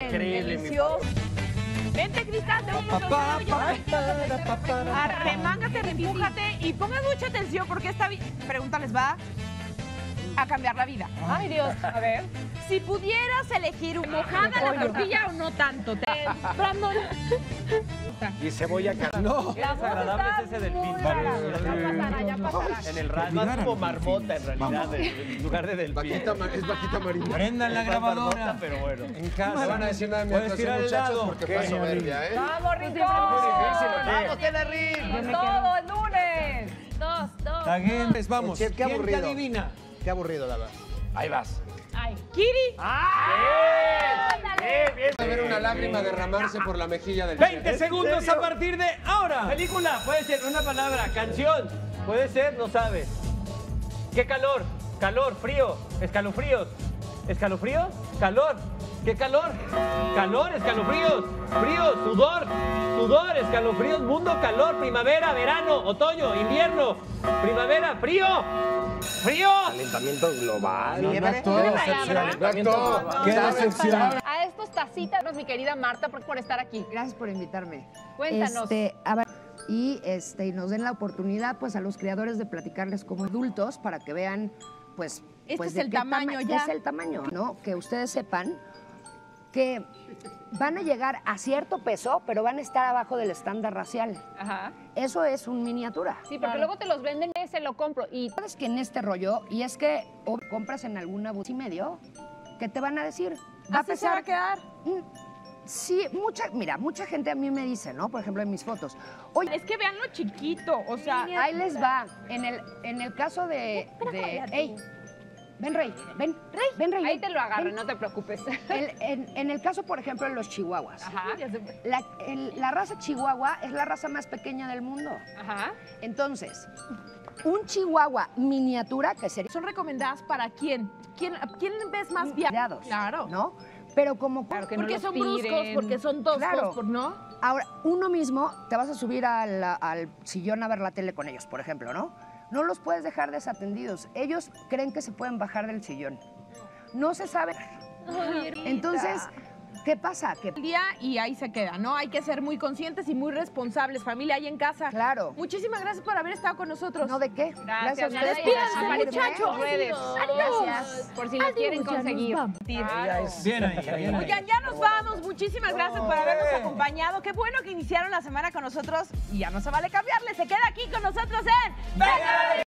Increíble, delicioso. Vente, Cristal, te vamos a arremángate, empújate y pongan mucha atención porque esta pregunta les va a cambiar la vida. Ay, Dios. A ver. Si pudieras elegir mojada la tortilla o no tanto, Brandon. Y cebolla caliente. No. Qué desagradable es ese delfín. Ya pasará. En el radio. Más como marmota, en realidad, en lugar de delfín. Es vaquita marina. Prendan la Es más grabadora. marmota, pero bueno. En casa. No van a decir nada de mi Puedes actuación, tirar el muchachos, dado. porque fue soberbia, ¿eh? ¡Vamos, Rincón! ¡Vamos, Telerrín! ¡Todo el lunes! Dos. Taguentes, vamos. Chef, qué ¿Quién te aburrido. adivina? Qué aburrido, la verdad. Ahí vas. Ay. Kiri. Bien. Va a ver una lágrima derramarse por la mejilla del 20 chef. segundos a partir de ahora. Película, puede ser una palabra. Canción, puede ser, no sabes. ¿Qué calor? Calor, frío, escalofríos. ¿Escalofríos? Calor. ¿Qué calor? Calor, escalofríos. Frío, sudor, escalofríos, mundo, calor, primavera, verano, otoño, invierno, primavera, frío. ¡Frío! Calentamiento global. No actuó. Qué decepción. A estos tacitas, mi querida Marta, por estar aquí. Gracias por invitarme. Cuéntanos. Y nos den la oportunidad pues a los creadores de platicarles como adultos para que vean pues Es de el qué tamaño ya. es el tamaño, ¿no? Que ustedes sepan que van a llegar a cierto peso, pero van a estar abajo del estándar racial. Ajá. Eso es un miniatura. Sí, porque luego te los venden, se lo compro. Y Sabes que en este rollo, y es que o compras en alguna bus y medio, ¿qué te van a decir? Así se va a quedar. Sí, mucha gente a mí me dice, ¿no? Por ejemplo, en mis fotos. Oye, Es que vean lo chiquito, o sea. ahí les va. En el caso de ey, ven, Rey. Ven, Rey. ahí ven, te lo agarro, ven. no te preocupes. En el caso, por ejemplo, de los chihuahuas. Ajá. La raza chihuahua es la raza más pequeña del mundo. Ajá. Entonces, un chihuahua miniatura, que sería ¿Son recomendadas para quién? ¿Quién ves más bien? cuidados, Claro. ¿no? Pero como... Claro que no Porque los son tiren. bruscos, porque son toscos, Claro. ¿no? Ahora, uno mismo, te vas a subir al sillón a ver la tele con ellos, por ejemplo, ¿no? No los puedes dejar desatendidos. Ellos creen que se pueden bajar del sillón. No se sabe. Entonces, ¿qué pasa? Que El día y ahí se queda, ¿no? Hay que ser muy conscientes y muy responsables, familia ahí en casa. Claro. Muchísimas gracias por haber estado con nosotros. ¿No de qué? Gracias, a ustedes. Despídanse, Aparecen en muchachos. sus redes. Gracias. Por si lo quieren conseguir. Bien ahí. Oigan, ya nos vamos. Muchísimas gracias por habernos acompañado. Qué bueno que iniciaron la semana con nosotros y ya no se vale cambiarle. Se queda aquí con nosotros en...